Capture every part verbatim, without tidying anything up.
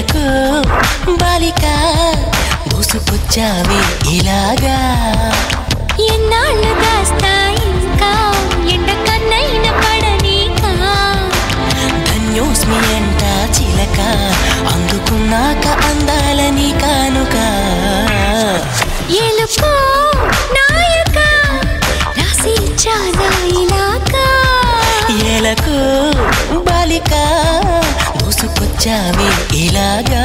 ఎలకు బాలిక దూసుకొచ్చావే ఇలాగా ఎన్నాళ్ళు దాస్తా ఇంకా ఎండ కన్నైన పడనీకా ధన్యోస్మి అంట చిలక అందుకున్నాక అందాలని కానుక ఎలుకో నాయక రాసి ఇచ్చానా ఇలాగా ఎలకు బాలిక దూసుకొచ్చావే ఇలాగా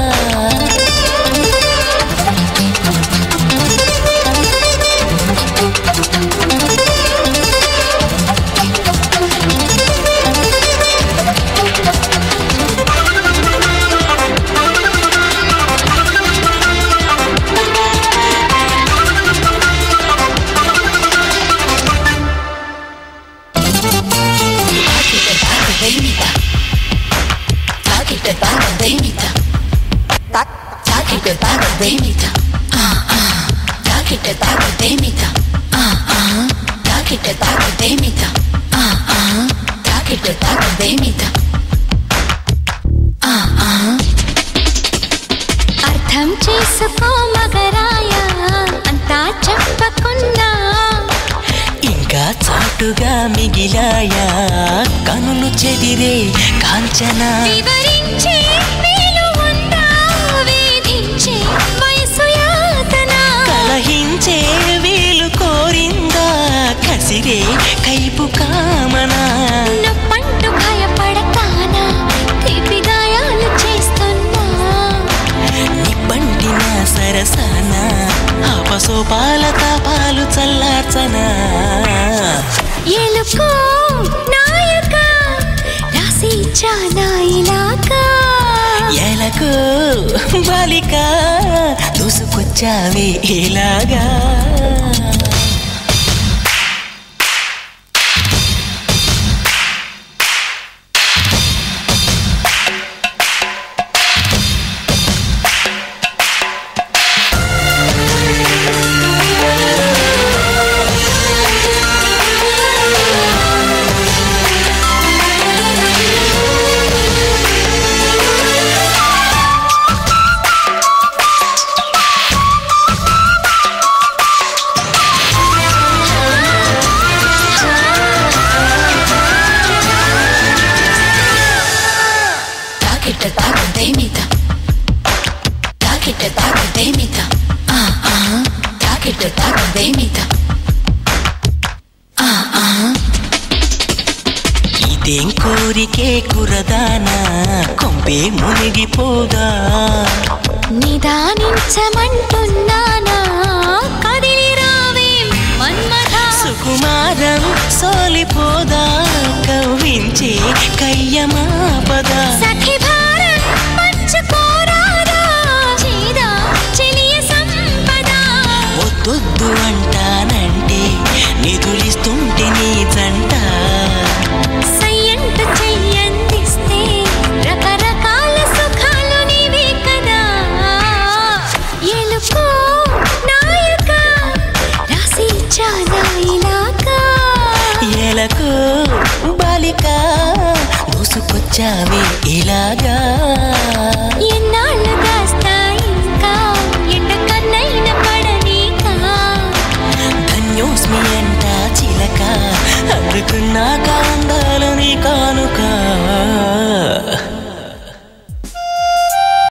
అర్థం చేసుకో మగరాయ అంతా చెప్పకున్నా ఇంకా చాటుగా మిగిలాయా కనులు చెదిరే కాంచన వివరించే వీలు ఉందా వేధించే వయసు యాతన కలహించే వీలు కోరిందా కసిరే కైపు కామనా నొప్పంటూ భయపడతానా తీపి గాయాలు చేస్తున్నా నిప్పంటిన సరసన ఆపసోపాల తాపాలు చల్లార్చనా ఎలుకో నాయక రాసి ఇచ్చానా ఇలాగా ఎలకు బాలిక దూసుకొచ్చావే ఇలాగా ఇదేం కోరికే కురదానా కొంపే మునిగిపోదా నిదానించమంటున్నానా కదిలి రావే మన్మథ సుకుమారం సోలిపోదా కవ్వించే కయ్యమాపదా సఖి